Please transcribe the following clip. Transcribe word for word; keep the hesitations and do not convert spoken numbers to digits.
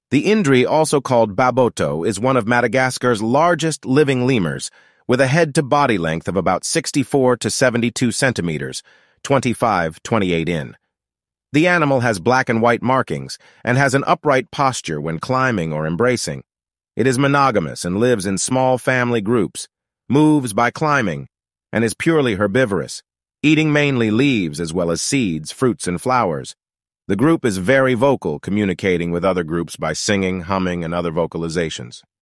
The indri, also called baboto, is one of Madagascar's largest living lemurs, with a head-to-body length of about sixty-four to seventy-two centimeters, twenty-five to twenty-eight in. The animal has black and white markings and has an upright posture when climbing or embracing. It is monogamous and lives in small family groups, moves by climbing, and is purely herbivorous, eating mainly leaves as well as seeds, fruits, and flowers. The group is very vocal, communicating with other groups by singing, humming, and other vocalizations.